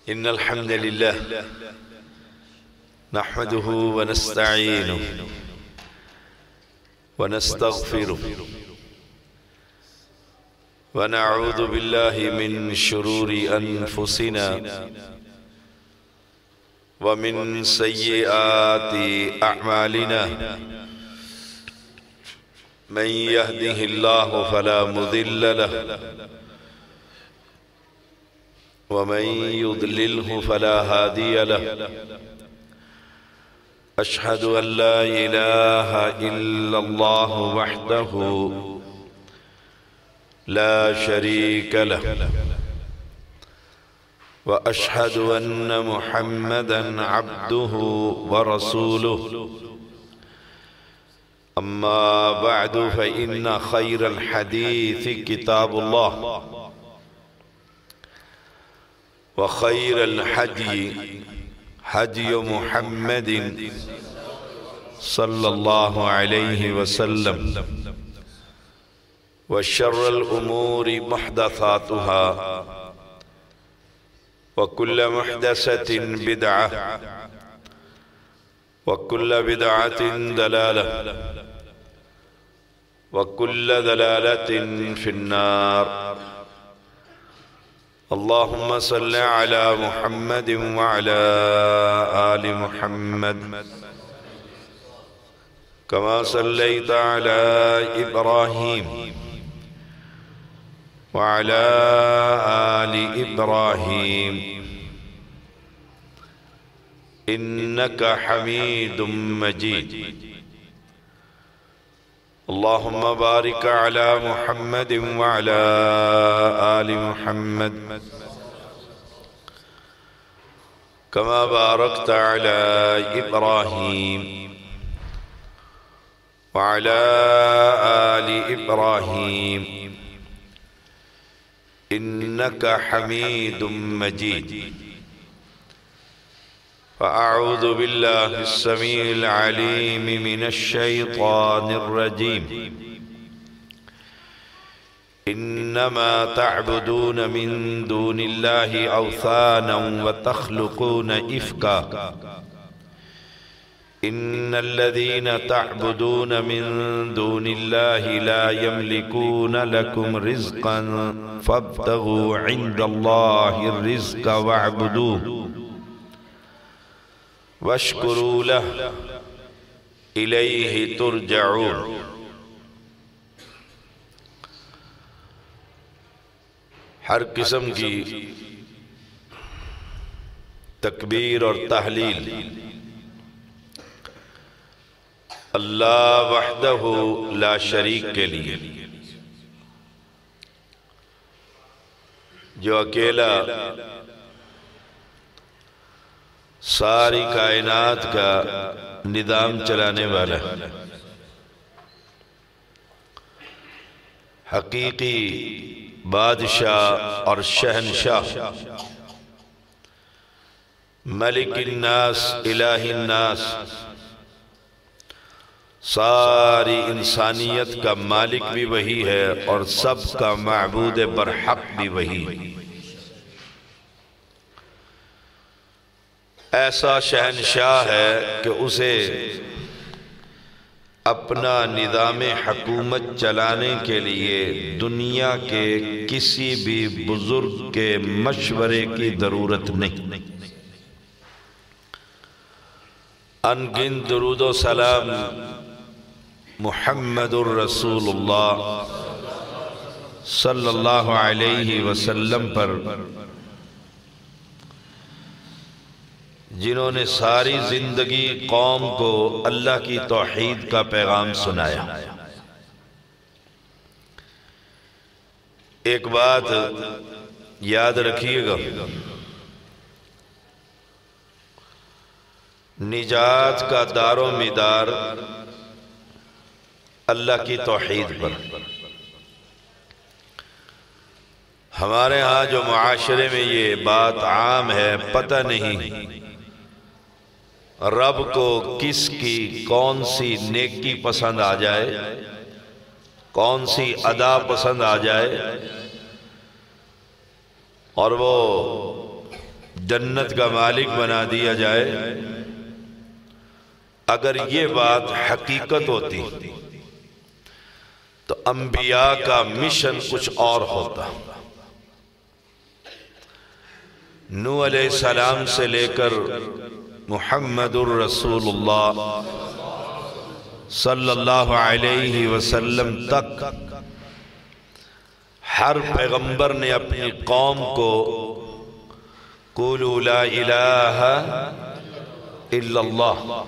إن الحمد لله نحمده ونستعينه ونستغفره ونعوذ بالله من شرور أنفسنا ومن سيئات أعمالنا من يهده الله فلا مضل له ومن يضلله فلا هادي له أشهد أن لا إله إلا الله وحده لا شريك له وأشهد أن محمدًا عبده ورسوله أما بعد فإن خير الحديث كتاب الله وخير الحدي هدي محمد صلى الله عليه وسلم وشر الأمور محدثاتها وكل محدثة بدعة وكل بدعة ضلالة وكل ضلالة في النار اللهم صل على محمد وعلى آل محمد كما صليت على إبراهيم وعلى آل إبراهيم إنك حميد مجيد اللهم بارك على محمد وعلى آل محمد كما باركت على إبراهيم وعلى آل إبراهيم إنك حميد مجيد فأعوذ بالله السميع العليم من الشيطان الرجيم إنما تعبدون من دون الله أوثانا وتخلقون إفكا إن الذين تعبدون من دون الله لا يملكون لكم رزقا فابتغوا عند الله الرزق واعبدوه واشکروا له الیہ ترجعون ہر قسم کی تکبیر اور تحلیل اللہ وحدہ لا شریک کے لیے جو اکیلا ساری کائنات کا نظام چلانے والا ہے حقیقی بادشاہ اور شہنشاہ ملک الناس الہ الناس ساری انسانیت کا مالک بھی وہی ہے اور سب کا معبود برحق بھی وہی ہے ایسا شہنشاہ ہے کہ اسے اپنا نظام حکومت چلانے کے لیے دنیا کے کسی بھی بزرگ کے مشورے کی ضرورت نہیں ان گن درود و سلام محمد الرسول اللہ صلی اللہ علیہ وسلم پر جنہوں نے ساری زندگی قوم کو اللہ کی توحید کا پیغام سنایا ایک بات یاد رکھیے گا نجات کا دار و مدار اللہ کی توحید پر ہمارے ہاں جو معاشرے میں یہ بات عام ہے پتہ نہیں رب کو کس کی کون سی نیکی پسند آ جائے کون سی ادا پسند آ جائے اور وہ جنت کا مالک بنا دیا جائے، اگر یہ بات حقیقت ہوتی تو انبیاء کا مشن کچھ اور ہوتا۔ نوح علیہ السلام سے لے کر محمد الرسول اللہ صلی اللہ علیہ وسلم تک ہر پیغمبر نے اپنی قوم کو قولوا لا الہ الا اللہ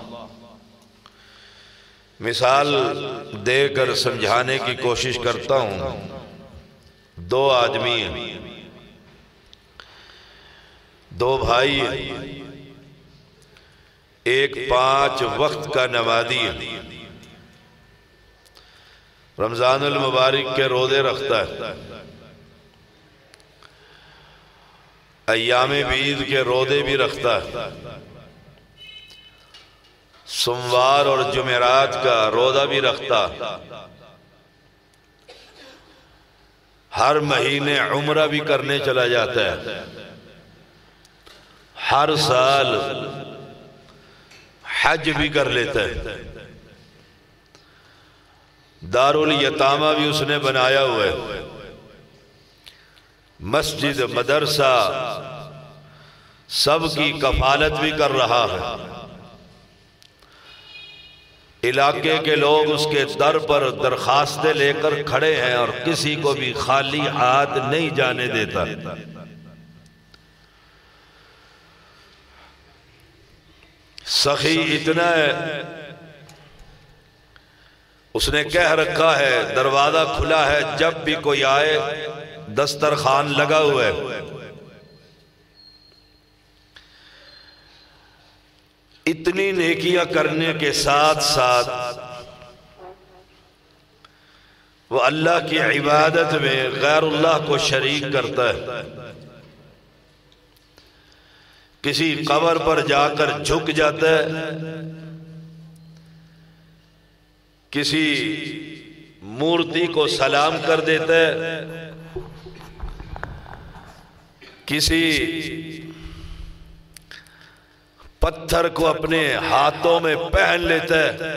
مثال دے کر سمجھانے کی کوشش کرتا ہوں۔ دو آدمی ہیں، دو بھائی ہیں، ایک 5 وقت کا نمازی ہے، رمضان المبارک کے روزے رکھتا ہے، ایام بیض کے روزے بھی رکھتا ہے، سوموار اور جمعرات کا روزہ بھی رکھتا، ہر مہینے عمرہ بھی کرنے چلا جاتا ہے، ہر سال حج بھی کر لیتا ہے، دارالیتامہ بھی اس نے بنایا ہوا ہے، مسجد مدرسہ سب کی کفالت بھی کر رہا ہے، علاقے کے لوگ اس کے در پر درخواستیں لے کر کھڑے ہیں اور کسی کو بھی خالی ہاتھ نہیں جانے دیتا۔ سخی اتنا ہے، اس نے کہہ رکھا ہے دروازہ کھلا ہے، جب بھی کوئی آئے دسترخوان لگا ہوا ہے۔ اتنی نیکیاں کرنے کے ساتھ ساتھ وہ اللہ کی عبادت میں غیر اللہ کو شریک کرتا ہے، کسی قبر پر جا کر جھک جاتا ہے، کسی مورتی کو سلام کر دیتا ہے، کسی پتھر کو اپنے ہاتھوں میں پہن لیتا ہے،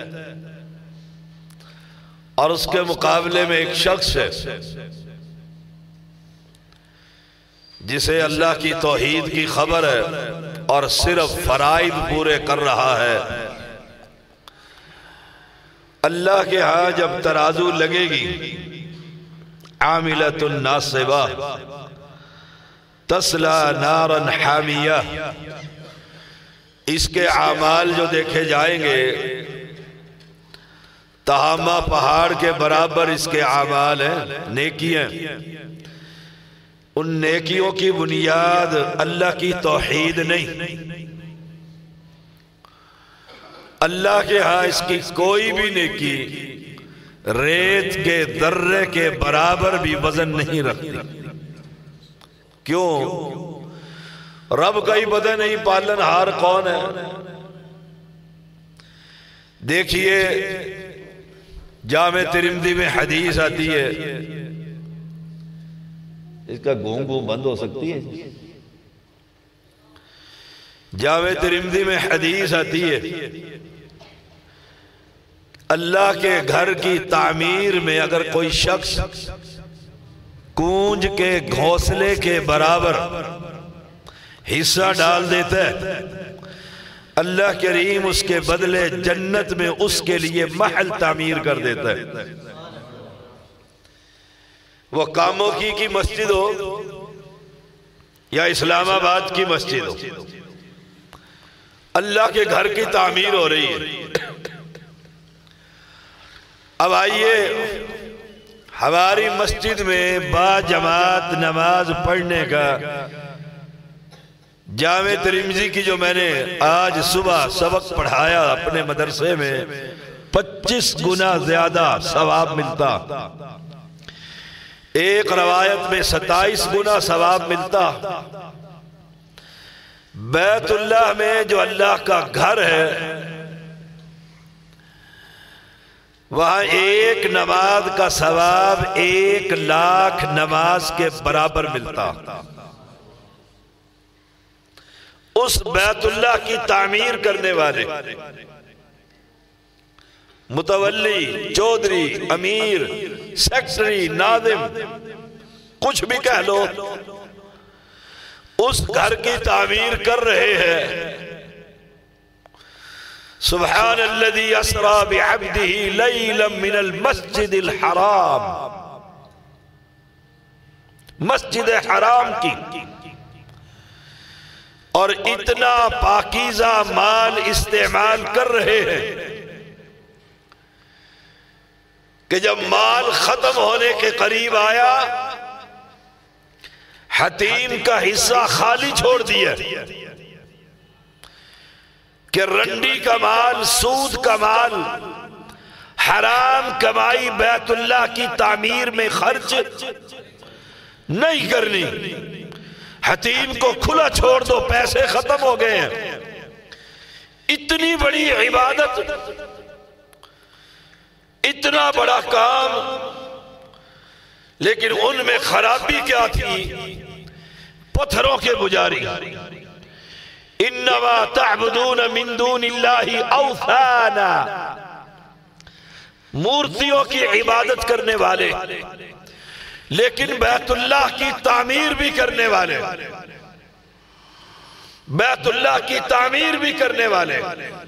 اور اس کے مقابلے میں ایک شخص ہے جسے اللہ کی توحید کی خبر ہے اور صرف فرائض پورے کر رہا ہے۔ اللہ کے ہاں جب ترازو لگے گی، عاملۃ ناصبہ تصلی نارا حامیہ، اس کے اعمال جو دیکھے جائیں گے تہامہ پہاڑ کے برابر اس کے اعمال ہیں، نیکیاں۔ ان نیکیوں کی بنیاد اللہ کی توحید نہیں، اللہ کے ہاں اس کی کوئی بھی نیکی ریت کے ذرے کے برابر بھی وزن نہیں رکھتی۔ کیوں؟ رب کا ہی پتہ نہیں پالن ہار کون ہے۔ دیکھیے جامع ترمذی میں حدیث آتی ہے، اس کا گونگ بند ہو سکتی ہے۔ جامع ترمذی میں حدیث آتی ہے، اللہ کے گھر کی تعمیر میں اگر کوئی شخص کونج کے گھونسلے کے برابر حصہ ڈال دیتا ہے، اللہ کریم اس کے بدلے جنت میں اس کے لیے محل تعمیر کر دیتا ہے۔ وہ کاموں کی مسجد ہو یا اسلام آباد کی مسجد ہو، اللہ کے گھر کی تعمیر ہو رہی ہے۔ اب آئیے ہماری مسجد میں با جماعت نماز پڑھنے کا جامع ترمذی کی جو میں نے آج صبح سبق پڑھایا اپنے مدرسے میں 25 گنا زیادہ ثواب ملتا، ایک روایت میں 27 گنا ثواب ملتا۔ بیت اللہ میں جو اللہ کا گھر ہے وہاں ایک نماز کا ثواب 1,00,000 نماز کے برابر ملتا۔ اس بیت اللہ کی تعمیر کرنے والے متولی، چودھری، امیر، سیکٹری، ناظم، کچھ بھی کہہ لو، اس گھر کی تعمیر کر رہے ہیں۔ سبحان الذی اسریٰ بعبدہ لیلا من المسجد الحرام، مسجد حرام کی، اور اتنا پاکیزہ مال استعمال کر رہے ہیں کہ جب مال ختم ہونے کے قریب آیا، حتیم کا حصہ خالی چھوڑ دیا کہ رنڈی کا مال، سود کا مال، حرام کمائی بیت اللہ کی تعمیر میں خرچ نہیں کرنی، حتیم کو کھلا چھوڑ دو، پیسے ختم ہو گئے ہیں۔ اتنی بڑی عبادت، اتنا بڑا کام، لیکن ان میں خرابی کیا تھی؟ پتھروں کے پجاری۔ انما تعبدون من دون اللہ اوثانا، مورتیوں کی عبادت کرنے والے، لیکن بیت اللہ کی تعمیر بھی کرنے والے، بیت اللہ کی تعمیر بھی کرنے والے۔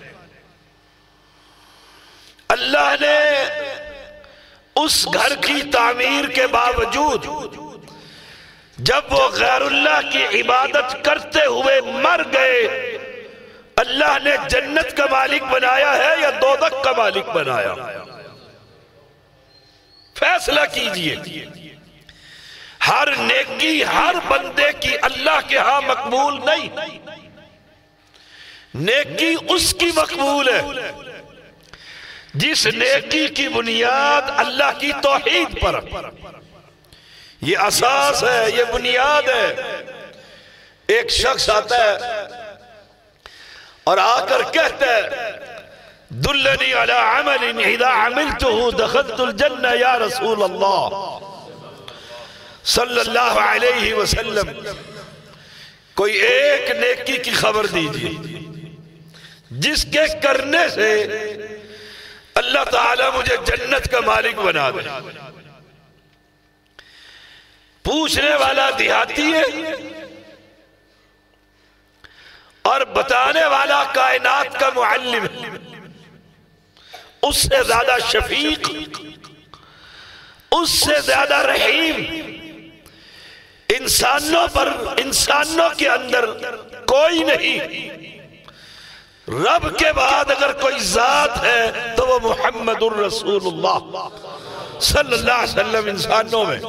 اللہ نے اس گھر کی تعمیر کے باوجود جب وہ غیر اللہ کی عبادت کرتے ہوئے مر گئے، اللہ نے جنت کا مالک بنایا ہے یا دوزخ کا مالک بنایا؟ فیصلہ کیجئے۔ ہر نیکی ہر بندے کی اللہ کے ہاں مقبول نہیں، نیکی اس کی مقبول ہے جس نیکی کی بنیاد اللہ کی توحید پر، یہ اساس ہے، یہ بنیاد ہے۔ ایک شخص آتا ہے اور آ کر کہتا ہے دلنی علی عمل اذا عملته دخلت الجنہ یا رسول اللہ صلی اللہ علیہ وسلم، کوئی ایک نیکی کی خبر دیجئے جس کے کرنے سے اللہ تعالیٰ مجھے جنت کا مالک بنا دے۔ پوچھنے والا دیہاتی ہے اور بتانے والا کائنات کا معلم ہے، اس سے زیادہ شفیق، اس سے زیادہ رحیم انسانوں کے اندر کوئی نہیں۔ رب کے بعد اگر کوئی ذات ہے تو وہ محمد الرسول اللہ صلی اللہ علیہ وسلم انسانوں میں۔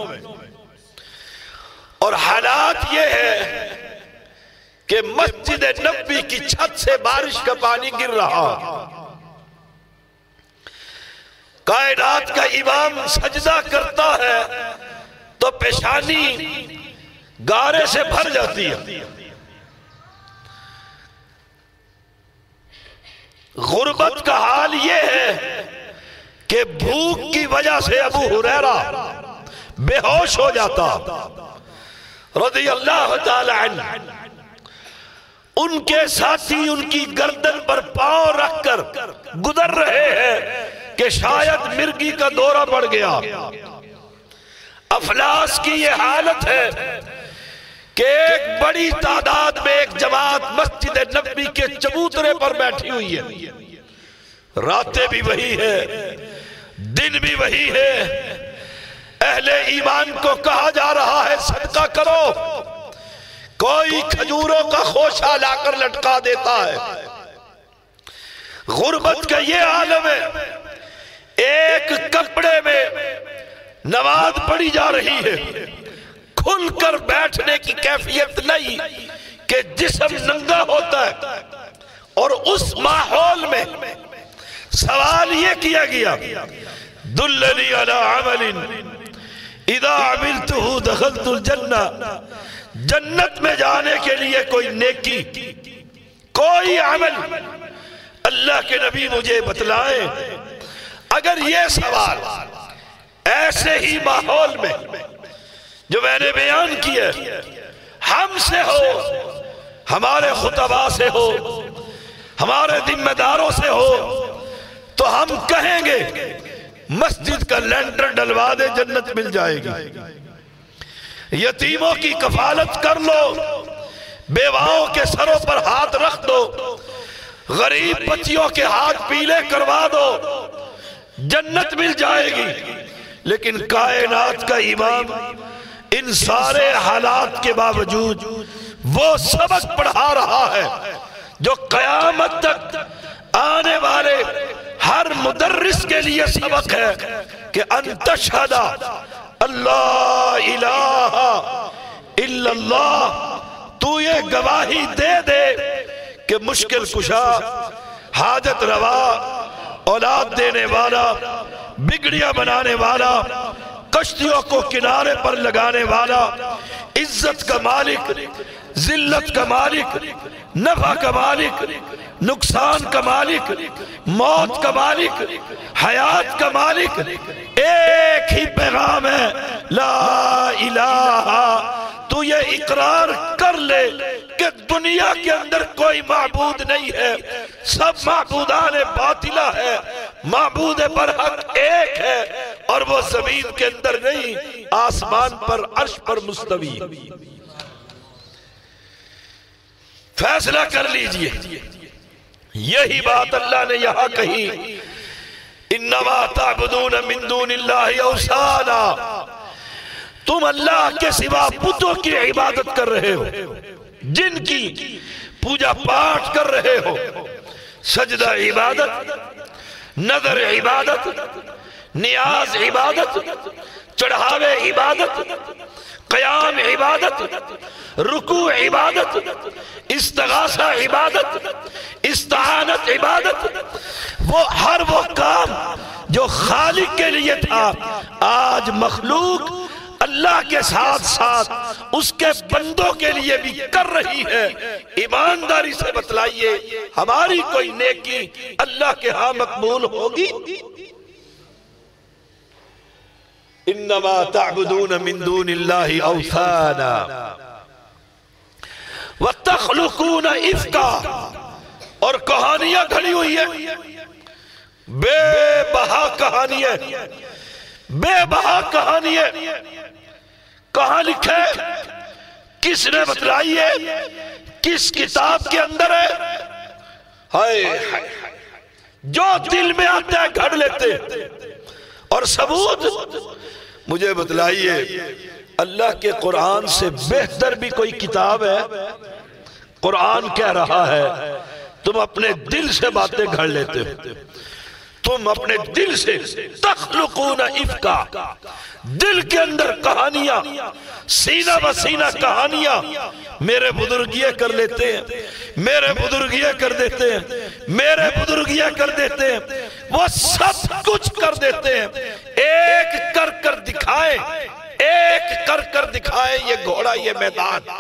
اور حالات یہ ہے کہ مسجد نبوی کی چھت سے بارش کا پانی گر رہا، کائنات کا امام سجدہ کرتا ہے تو پیشانی گارے سے بھر جاتی ہے۔ غربت کا حال یہ ہے کہ بھوک کی وجہ سے ابو ہریرہ بے ہوش ہو جاتا رضی اللہ تعالی عنہ، ان کے ساتھی ان کی گردن پر پاؤں رکھ کر گزر رہے ہیں کہ شاید مرگی کا دورہ پڑ گیا۔ افلاس کی یہ حالت ہے کہ ایک بڑی تعداد میں ایک جماعت مسجد نبوی کے چبوترے پر بیٹھی ہوئی ہے، راتیں بھی وہی ہے، دن بھی وہی ہے۔ اہل ایمان کو کہا جا رہا ہے صدقہ کرو، کوئی کھجوروں کا خوشہ لا کر لٹکا دیتا ہے۔ غربت کا یہ عالم ہے، ایک کپڑے میں نماز پڑھی جا رہی ہے، کھل کر بیٹھنے کی کیفیت نہیں کہ جسم ننگا ہوتا ہے۔ اور اس ماحول میں سوال یہ کیا گیا دلنی علی عمل اذا عملته دخلت الجنہ، جنت میں جانے کے لیے کوئی نیکی، کوئی عمل اللہ کے نبی مجھے بتلائیں۔ اگر یہ سوال ایسے ہی ماحول میں جو میں نے بیان کیا ہم سے ہو، ہمارے خطباء سے ہو، ہمارے ذمہ داروں سے ہو، تو ہم کہیں گے مسجد کا لینٹر ڈلوا دے، جنت مل جائے گی۔ یتیموں کی کفالت کر لو، بیواؤں کے سروں پر ہاتھ رکھ دو، غریب بچیوں کے ہاتھ پیلے کروا دو، جنت مل جائے گی۔ لیکن کائنات کا امام ان سارے حالات کے باوجود وہ سبق پڑھا رہا ہے جو قیامت تک آنے والے ہر مدرس کے لیے سبق ہے کہ ان تشہد اللہ الہ الا اللہ، تو یہ گواہی دے دے کہ مشکل کشا، حاجت روا، اولاد دینے والا، بگڑیاں بنانے والا، کشتیوں کو کنارے پر لگانے والا، عزت کا مالک، ذلت کا مالک، نفع کا مالک، نقصان کا مالک، موت کا مالک، حیات کا مالک، ایک ہی پیغام ہے، لا الہ۔ تو یہ اقرار کر لے کہ دنیا کے اندر کوئی معبود نہیں ہے، سب معبودان باطلہ ہے، معبود برحق ایک ہے، اور وہ زمین کے اندر نہیں، آسمان پر عرش پر مستوی۔ فیصلہ کر لیجئے، یہی بات اللہ نے یہاں کہی، انما تعبدون من دون اللہ اوثانا، تم اللہ کے سوا بتوں کی عبادت کر رہے ہو، جن کی پوجا پاٹ کر رہے ہو، سجدہ عبادت، نظر عبادت، نیاز عبادت، چڑھاوے عبادت، قیام عبادت، رکوع عبادت، استغاثہ عبادت، استعانت عبادت، وہ ہر وہ کام جو خالق کے لیے تھا آج مخلوق اللہ کے ساتھ ساتھ اس کے بندوں کے لیے بھی کر رہی ہے۔ ایمانداری سے بتلائیے ہماری کوئی نیکی اللہ کے ہاں مقبول ہوگی؟ انما تعبدون من دون اللہ اوثانا وتخلقون افکا، اور کہانیاں کھڑی ہوئی ہیں، بے بہا کہانیاں، بے بہا کہانیاں۔ کہاں لکھے؟ کس نے بتلائی ہے؟ کس کتاب کے اندر ہے؟ ہائے جو دل میں آتا ہے گھڑ لیتے، اور ثبوت مجھے بتلائیے اللہ کے قرآن سے بہتر بھی کوئی کتاب ہے؟ قرآن کہہ رہا ہے تم اپنے دل سے باتیں گھڑ لیتے ہو، تم اپنے دل سے تخلقون افکا، دل کے اندر کہانیاں، سینہ بسینہ کہانیاں، میرے بزرگ یہ کر لیتے ہیں، میرے بزرگ یہ کر دیتے ہیں، میرے بزرگ یہ کر دیتے ہیں، وہ سب کچھ کر دیتے ہیں۔ ایک کر کر دکھائیں، ایک کر کر دکھائیں یہ گھوڑا، یہ میدان۔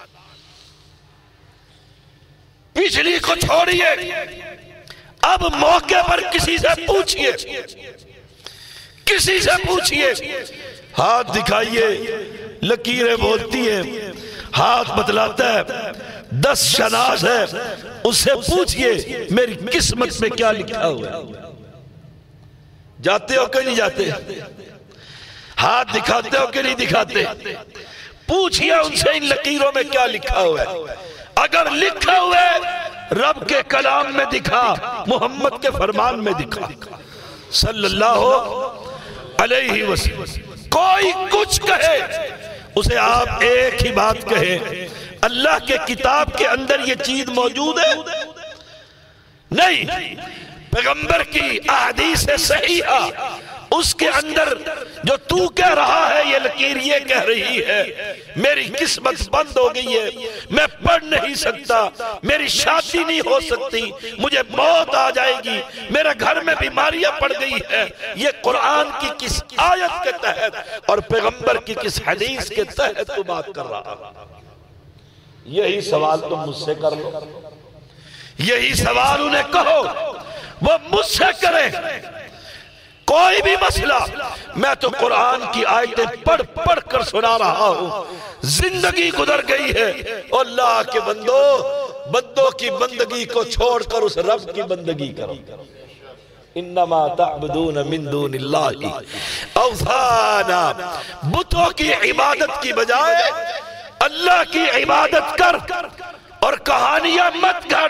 پچھلی کو چھوڑیے، اب موقع پر کسی سے پوچھئے، کسی سے پوچھئے، ہاتھ دکھائیے، لکیریں بولتی ہیں، ہاتھ بتلاتا ہے، 10 شناز ہے، اس سے پوچھئے میری قسمت میں کیا لکھا ہوا ہے؟ جاتے ہو کہ نہیں جاتے؟ ہاتھ دکھاتے ہو کہ نہیں دکھاتے؟ پوچھئے ان سے ان لکیروں میں کیا لکھا ہوا ہے؟ اگر لکھا ہوا ہے رب کے کلام میں دکھا، محمد کے فرمان میں دکھا صلی اللہ علیہ وسلم۔ کوئی کچھ کہے اسے آپ ایک ہی بات کہیں، اللہ کے کتاب کے اندر یہ چیز موجود ہے؟ نہیں، پیغمبر کی احادیث صحیحہ اس کے اندر جو تو کہہ رہا ہے یہ لکیر یہ کہہ رہی ہے میری قسمت بند ہو گئی ہے، میں پڑھ نہیں سکتا، میری شادی نہیں ہو سکتی، مجھے موت آ جائے گی، میرے گھر میں بیماریاں پڑ گئی ہے، یہ قرآن کی کس آیت کے تحت اور پیغمبر کی کس حدیث کے تحت تو بات کر رہا؟ یہی سوال تم مجھ سے کر لو، یہی سوال انہیں کہو وہ مجھ سے کریں۔ کوئی بھی مسئلہ، میں تو قرآن کی آیتیں پڑھ پڑھ کر سنا رہا ہوں، زندگی گزر گئی ہے، اللہ کے بندوں کی بندگی کو چھوڑ کر اس رب کی بندگی کرو۔ انما تعبدون من دون اللہ اوثانا، بتوں کی عبادت کی بجائے اللہ کی عبادت کر اور کہانیاں مت گھڑ۔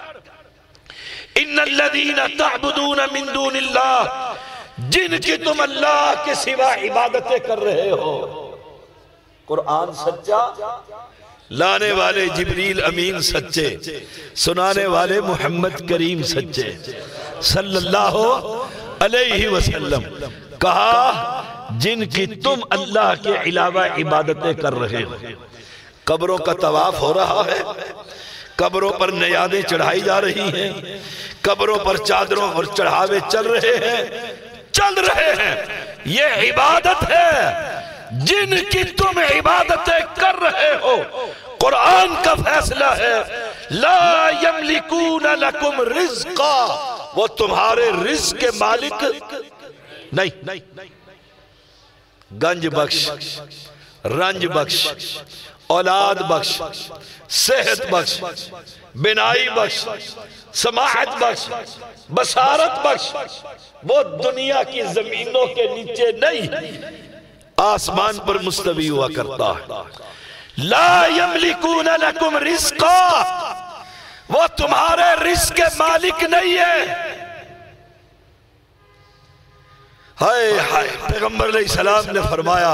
ان الذین تعبدون من دون اللہ، جن کی تم اللہ کے سوا عبادتیں کر رہے ہو۔ قرآن سچا، لانے والے جبریل امین سچے، سنانے والے محمد کریم سچے صلی اللہ علیہ وسلم۔ کہا جن کی تم اللہ کے علاوہ عبادتیں کر رہے ہو۔ قبروں کا طواف ہو رہا ہے، قبروں پر نیادیں چڑھائی جا رہی ہیں، قبروں پر چادروں اور چڑھاوے چل رہے ہیں، یہ عبادت ہے جن کی تم عبادتیں کر رہے ہو۔ قرآن کا فیصلہ ہے لا یملکون لکم رزقا، وہ تمہارے رزق کے مالک نہیں۔ گنج بخش، رنج بخش، اولاد بخش، صحت بخش، بینائی بخش، سماعت بخش، بصارت بخش، وہ دنیا کی زمینوں کے نیچے نہیں، آسمان پر مستوی ہوا کرتا ہے۔ لا یملکون لکم رزقا، وہ تمہارے رزق کے مالک نہیں ہے۔ ہائے ہائے، پیغمبر علیہ السلام نے فرمایا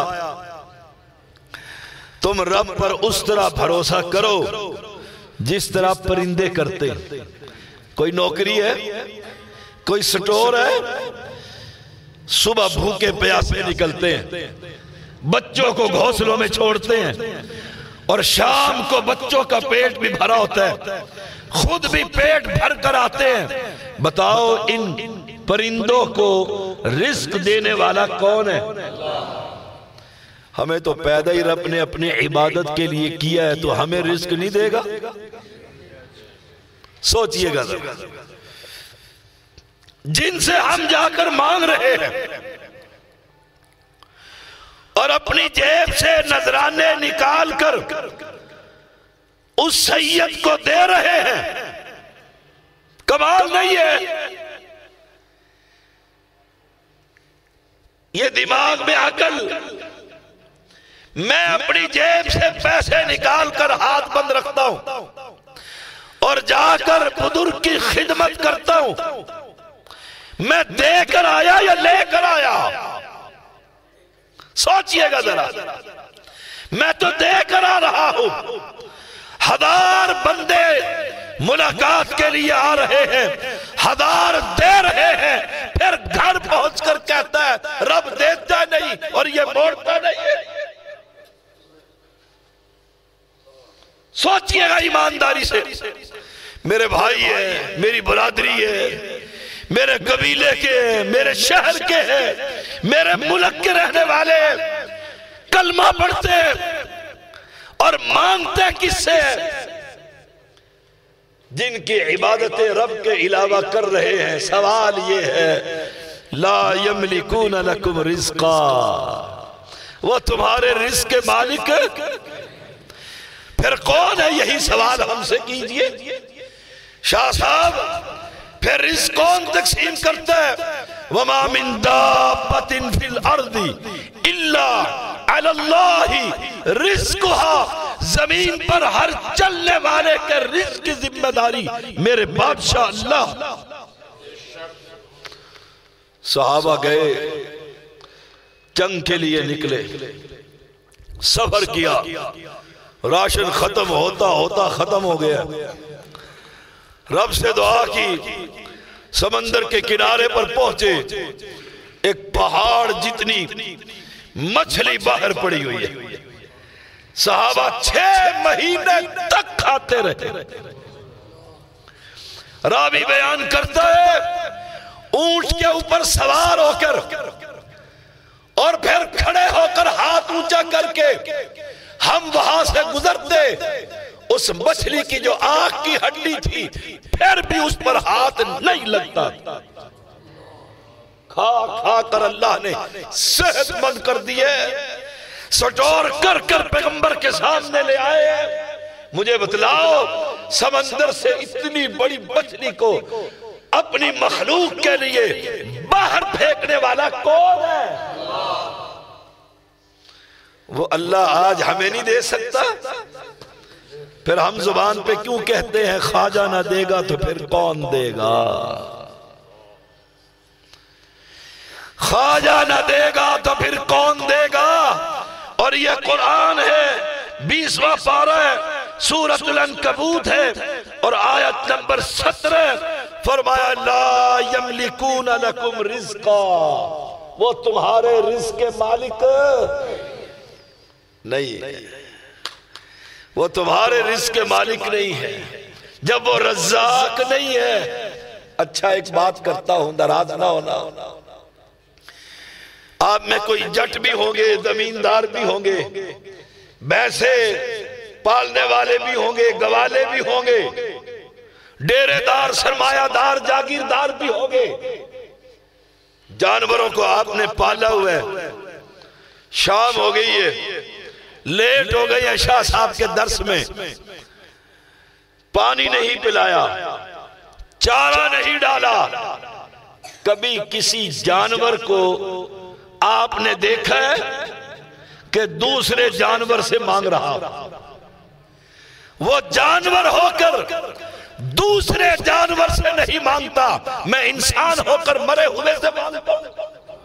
تم رب پر اس طرح بھروسہ کرو جس طرح پرندے کرتے۔ کوئی نوکری ہے، کوئی سٹور ہے، صبح بھوکے پیاسے نکلتے ہیں، بچوں کو گھونسلوں میں چھوڑتے ہیں، اور شام کو بچوں کا پیٹ بھی بھرا ہوتا ہے، خود بھی پیٹ بھر کر آتے ہیں۔ بتاؤ ان پرندوں کو رزق دینے والا کون ہے؟ ہمیں تو پیدا ہی رب نے اپنی عبادت کے لیے کیا ہے، تو ہمیں رزق نہیں دے گا؟ سوچئے گا ذرا، جن سے ہم جا کر مانگ رہے ہیں اور اپنی جیب سے نذرانے نکال کر اس سید کو دے رہے ہیں، کمال نہیں ہے؟ یہ دماغ میں عقل، میں اپنی جیب سے پیسے نکال کر ہاتھ بند رکھتا ہوں اور جا کر بزرگ کی خدمت کرتا ہوں، میں دے کر آیا یا لے کر آیا؟ سوچئے گا ذرا، میں تو دے کر آ رہا ہوں۔ ہزار بندے ملاقات کے لیے آ رہے ہیں، ہزار دے رہے ہیں، پھر گھر پہنچ کر کہتا ہے رب دیتا نہیں اور یہ موڑتا نہیں ہے۔ سوچئے گا ایمانداری سے، میرے بھائی ہیں، میری برادری ہے، میرے قبیلے کے ہیں، میرے شہر کے ہیں، میرے ملک کے رہنے والے، کلمہ پڑھتے ہیں اور مانگتے کس سے؟ جن کی عبادتیں رب کے علاوہ کر رہے ہیں۔ سوال یہ ہے لا یملکون لکم رزقا، وہ تمہارے رزق کے مالک پھر کون ہے؟ یہی سوال ہم سے کیجئے۔ شاہ صاحب پھر رزق کون تقسیم کرتا ہے؟ وَمَا مِن دَابَّةٍ فِي الْأَرْضِ إِلَّا عَلَى اللَّهِ رِزْقُهَا، زمین پر ہر چلنے والے کے رزق کی ذمہ داری میرے بادشاہ اللہ۔ صحابہ گئے، جنگ کے لیے نکلے، سفر کیا، راشن ختم ہوتا ہوتا ختم ہو گیا، رب سے دعا کی، سمندر کے کنارے پر پہنچے، ایک پہاڑ جتنی مچھلی باہر پڑی ہوئی ہے، صحابہ 6 مہینے تک کھاتے رہے۔ راوی بیان کرتا ہے اونٹ کے اوپر سوار ہو کر اور پھر کھڑے ہو کر ہاتھ اونچا کر کے ہم وہاں سے گزرتے، اس مچھلی کی جو آنکھ کی ہڈی تھی پھر بھی اس پر ہاتھ نہیں لگتا، کھا کھا کر اللہ نے صحت مند کر دیے، سٹور کر کر پیغمبر کے سامنے لے آئے۔ مجھے بتلاؤ سمندر سے اتنی بڑی مچھلی کو اپنی مخلوق کے لیے باہر پھینکنے والا کون ہے؟ وہ اللہ آج ہمیں نہیں دے سکتا؟ پھر ہم زبان پہ کیوں کہتے ہیں خواجہ نہ دے گا تو پھر کون دے گا؟ خواجہ نہ دے گا تو پھر کون دے گا؟ اور یہ قرآن ہے، 20واں پارہ ہے، سورۃ العنکبوت ہے، اور آیت نمبر 17 فرمایا لا یملکون لکم رزقا، وہ تمہارے رزق کے مالک نہیں، وہ تمہارے رزق کے مالک نہیں ہے۔ جب وہ رزاق نہیں ہے، اچھا ایک بات کرتا ہوں، ناراض نہ ہونا، آپ میں کوئی جٹ بھی ہوں گے، زمیندار بھی ہوں گے، بھینسے پالنے والے بھی ہوں گے، گوالے بھی ہوں گے، ڈیرے دار، سرمایہ دار، جاگیردار بھی ہوں گے۔ جانوروں کو آپ نے پالا ہوا ہے، شام ہو گئی ہے، لیٹ ہو گئی ہے شاہ صاحب کے درس میں، پانی نہیں پلایا، چارہ نہیں ڈالا، کبھی کسی جانور کو آپ نے دیکھا ہے کہ دوسرے جانور سے مانگ رہا؟ وہ جانور ہو کر دوسرے جانور سے نہیں مانگتا، میں انسان ہو کر مرے ہوئے سے مانگتا ہوں۔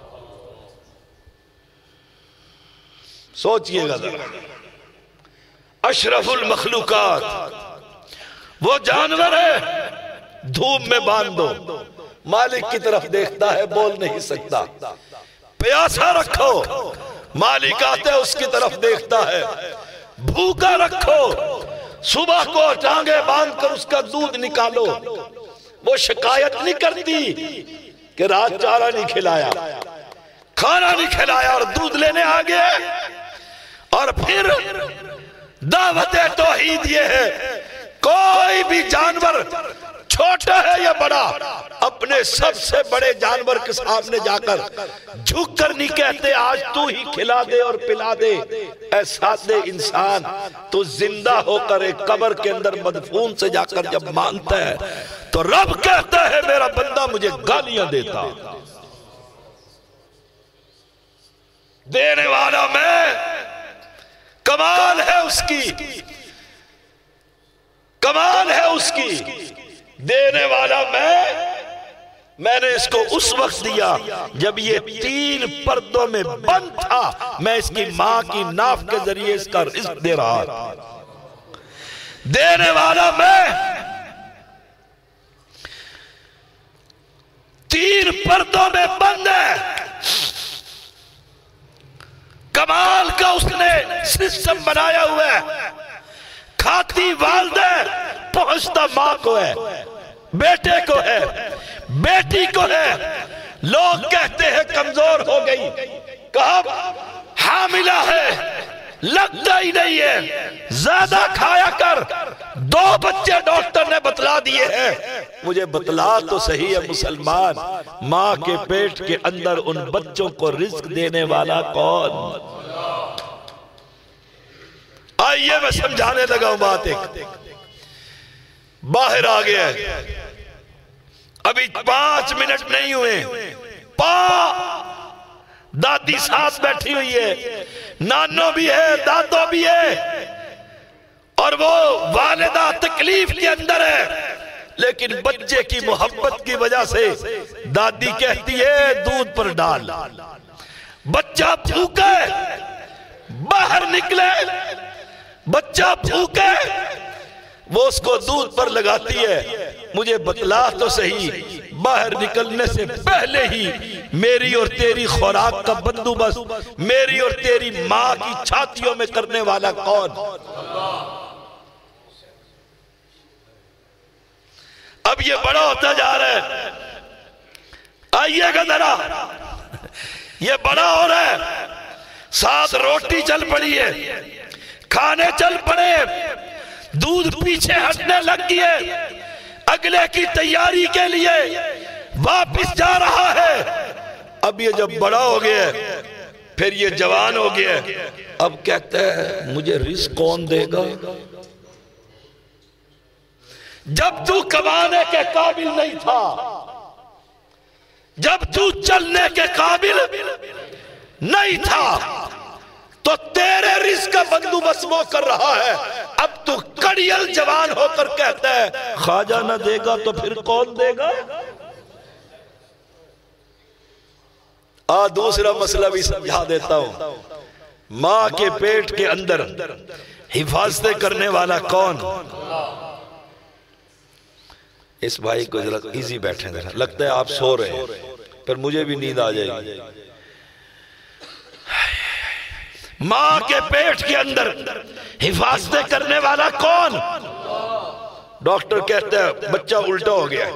سوچئے گا ذرا، اشرف المخلوقات وہ جانور ہے، دھوپ میں باندھ دو، مالک کی طرف دیکھتا ہے، بول نہیں سکتا، پیاسا رکھو، مالک آتے اس کی طرف دیکھتا ہے، بھوکا رکھو، صبح کو ٹانگیں باندھ کر اس کا دودھ نکالو، وہ شکایت نہیں کرتی کہ رات چارہ نہیں کھلایا، کھانا نہیں کھلایا، اور دودھ لینے آگے۔ اور پھر دعوت توحید یہ ہے، کوئی بھی جانور چھوٹا ہے یا بڑا، اپنے سب سے بڑے جانور کے سامنے جا کر جھک کر نہیں کہتے آج تو ہی کھلا دے اور پلا دے، اے سادے انسان، تو زندہ ہو کر ایک قبر کے اندر مدفون سے جا کر جب مانگتا ہے تو رب کہتا ہے میرا بندہ مجھے گالیاں دیتا، دینے والا میں، کمال ہے اس کی، کمال ہے اس کی، دینے والا میں نے اس کو اس وقت دیا جب یہ 3 پردوں میں بند تھا، میں اس کی ماں کی ناف کے ذریعے اس کا رزق دے رہا تھا، دینے والا میں، 3 پردوں میں بند ہے، کمال کا اس نے سسٹم بنایا ہوا ہے، کھاتی والدہ پہنچتا ماں کو ہے، بیٹے کو ہے، بیٹی کو ہے، لوگ کہتے ہیں کمزور ہو گئی، کہا حاملہ ہے، لگتا ہی نہیں ہے، زیادہ کھایا کر، 2 بچے ڈاکٹر نے بتلا دیے ہیں، مجھے بتلا تو صحیح ہے مسلمان، ماں کے پیٹ کے اندر ان بچوں کو رزق دینے والا کون؟ آئیے میں سمجھانے لگا ہوں بات ایک، باہر آ گیا ہے، ابھی 5 منٹ نہیں ہوئے، دادی ساتھ بیٹھی ہوئی ہے، نانو بھی ہے، دادو بھی ہے، اور وہ والدہ تکلیف کے اندر ہے، لیکن بچے کی محبت کی وجہ سے دادی کہتی ہے دودھ پر ڈال، بچہ بھوکا ہے، باہر نکلے، بچہ بھوکا ہے، وہ اس کو دودھ پر لگاتی ہے، مجھے بتلا تو صحیح باہر نکلنے سے پہلے ہی میری اور تیری خوراک کا بندوبست میری اور تیری ماں کی چھاتیوں میں کرنے والا کون؟ اب یہ بڑا ہوتا جا رہا ہے، آئیے گا ذرا، یہ بڑا ہو رہا ہے، ساتھ روٹی چل پڑی ہے، کھانے چل پڑے، دودھ پیچھے ہٹنے لگ گئے، اگلے کی تیاری کے لیے واپس جا رہا ہے، اب یہ جب بڑا ہو گیا ہے، پھر یہ جوان ہو گیا ہے، اب کہتا ہے مجھے رزق کون دے گا؟ جب تو کمانے کے قابل نہیں تھا، جب تو چلنے کے قابل نہیں تھا، تو تیرے رزق کا بندوبست وہ کر رہا ہے، اب تو کڑیل جوان ہو کر کہتا ہے خواجہ نہ دے گا تو پھر کون دے گا؟ دوسرا مسئلہ بھی سمجھا دیتا ہوں، ماں کے پیٹ کے اندر حفاظتیں کرنے والا کون؟ اس بھائی کو ذرا ایزی بیٹھیں، ذرا لگتا ہے آپ سو رہے ہیں، پھر مجھے بھی نیند آ جائے گی۔ ماں کے پیٹ کے اندر حفاظتیں کرنے والا کون؟ ڈاکٹر کہتا ہے بچہ الٹا ہو گیا،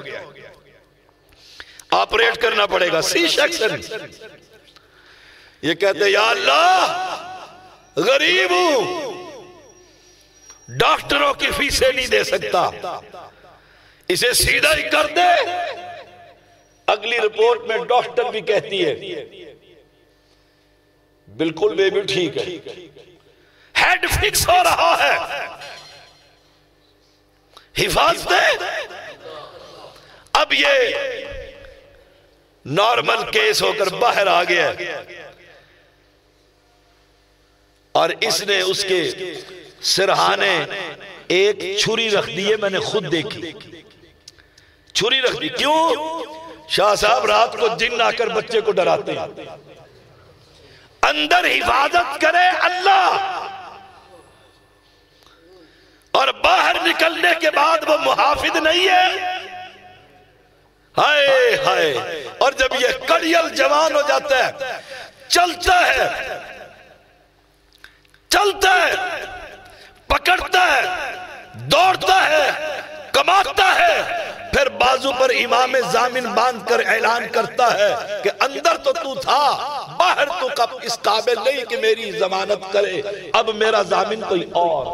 آپریٹ کرنا پڑے گا، سی سیکشن۔ یہ کہتے ہیں یا اللہ غریب ہوں، ڈاکٹروں کی فیسیں نہیں دے سکتا، اسے سیدھا ہی کر دے۔ اگلی رپورٹ میں ڈاکٹر بھی کہتی ہے بالکل بیبی ٹھیک ہے، ہیڈ فکس ہو رہا ہے، حفاظتیں۔ اب یہ نارمل کیس ہو کر باہر آ گیا اور اس نے اس کے سرہانے ایک چھری رکھ دی ہے، میں نے خود دیکھی، چھری رکھ دی۔ کیوں؟ شاہ صاحب رات کو جن آ کر بچے کو ڈراتے ہیں، اندر حفاظت کرے اللہ، اور باہر نکلنے کے بعد وہ محافظ نہیں ہے۔ ہائے ہائے، اور جب یہ کڑیل جوان ہو جاتا ہے، چلتا ہے، چلتا ہے، پکڑتا ہے، دوڑتا ہے، کماتا ہے، پھر بازو پر امام ضامن باندھ کر اعلان کرتا ہے کہ اندر تو تو تھا، باہر تو کب اس قابل نہیں کہ میری ضمانت کرے، اب میرا ضامن کوئی اور۔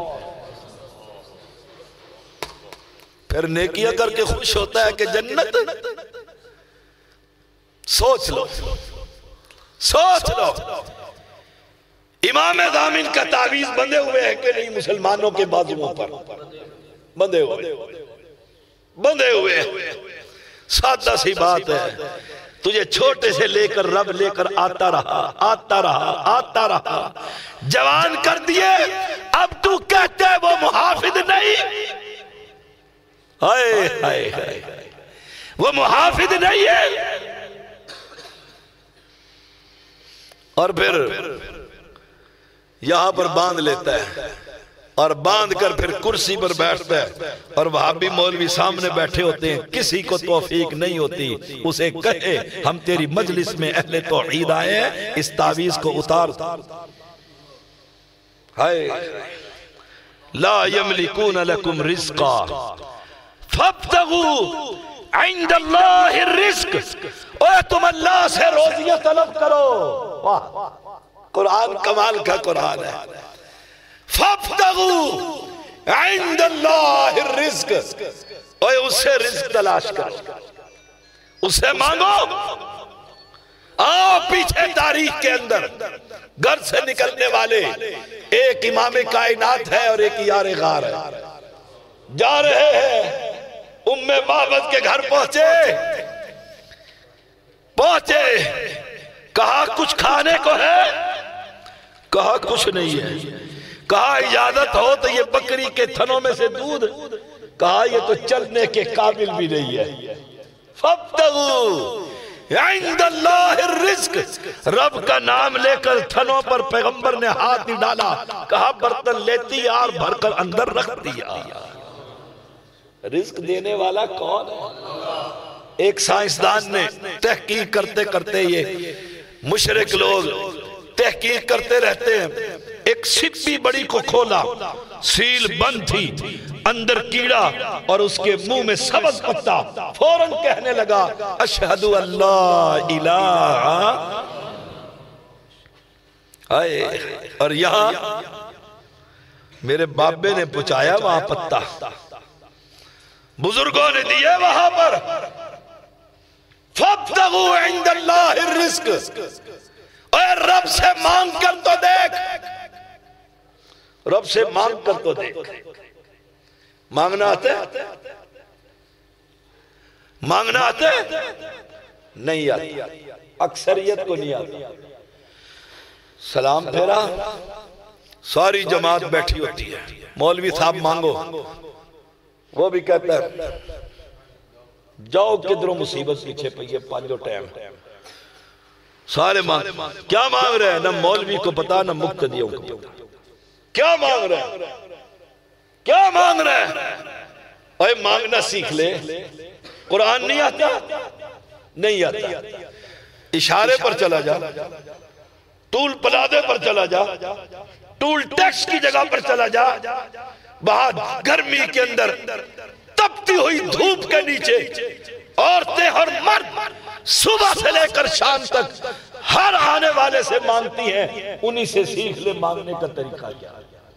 پھر نیکیاں کر کے خوش ہوتا ہے کہ جنت۔ سوچ لو، سوچ لو، امام ضامن کا تعویذ بندے ہوئے ہیں کہ نہیں مسلمانوں کے بازوؤں پر؟ بندے ہوئے، بندے ہوئے۔ سادہ سی بات ہے، تجھے چھوٹے سے لے کر رب لے کر آتا رہا، آتا رہا، آتا رہا، جوان کر دیے، اب تو کہتے ہے وہ محافظ نہیں۔ ہائے ہائے ہائے، وہ محافظ نہیں ہے۔ اور پھر یہاں پر باندھ لیتا ہے، اور باندھ کر پھر کرسی پر بیٹھتا ہے، اور وہابی مولوی سامنے بیٹھے ہوتے ہیں، کسی کو توفیق نہیں ہوتی اسے کہے ہم تیری مجلس میں اہل توحید آئے ہیں، اس تعویذ کو اتار۔ ہائے لا یملکون لکم رزقا فابتغوا عند اللہ الرزق، اے تم اللہ سے روزیاں طلب کرو۔ واہ، قرآن کمال کا قرآن ہے۔ فابتغوا عند اللہ الرزق، اے اس سے رزق تلاش کرو، اس سے مانگو۔ آؤ پیچھے تاریخ کے اندر گھر سے نکلنے والے ایک امام کائنات ہے اور ایک یار غار ہے، جا رہے ہیں، ام معبد کے گھر پہنچے، کہا کچھ کھانے کو ہے؟ کہا کچھ نہیں ہے۔ کہا اجازت ہو تو یہ بکری کے تھنوں میں سے دودھ؟ کہا یہ تو چلنے کے قابل بھی نہیں ہے۔ فابتغوا عند اللہ الرزق، رب کا نام لے کر تھنوں پر پیغمبر نے ہاتھ نہیں ڈالا، کہا برتن لیتی اور بھر کر اندر رکھ دیا۔ رزق دینے والا کون ہے؟ ایک سائنسدان نے تحقیق کرتے کرتے، یہ مشرک لوگ تحقیق کرتے رہتے ہیں، ایک سپی بڑی کو کھولا، سیل بند تھی، اندر کیڑا اور اس کے منہ میں سبز پتا، فوراً کہنے لگا اشہد اللہ الہ۔ اور یہاں میرے بابے نے پچایا وہاں پتا، بزرگوں نے دیے وہاں پر، فَابْتَغُوا عِنْدَ اللَّهِ الرِّزْقِ، اے رب سے مانگ کر تو دیکھ، رب سے مانگ کر تو دیکھ۔ مانگنا آتا ہے؟ مانگنا آتا ہے؟ نہیں آتا، اکثریت کو نہیں آتا۔ سلام پھیرا، ساری جماعت بیٹھی ہوتی ہے، مولوی صاحب مانگو، وہ بھی کہتا ہے جاؤ کدھروں مصیبت پیچھے پئیے پانچوں ٹائم، سارے مانگ۔ کیا مانگ رہے ہیں؟ نہ مولوی کو پتا نہ مقتدیوں کو پتا، کیا مانگ رہے ہیں؟ کیا مانگ رہے ہیں؟ اے مانگنا سیکھ لے۔ قرآن نہیں آتا؟ نہیں آتا، اشارے پر چلا جا، ٹول پلادے پر چلا جا، ٹول ٹیکس کی جگہ پر چلا جا، باہر گرمی کے اندر تپتی ہوئی دھوپ کے نیچے عورتیں اور مرد صبح سے لے کر شام تک ہر آنے والے سے مانگتی ہیں، انہی سے سیکھ لے مانگنے کا طریقہ کیا ہے۔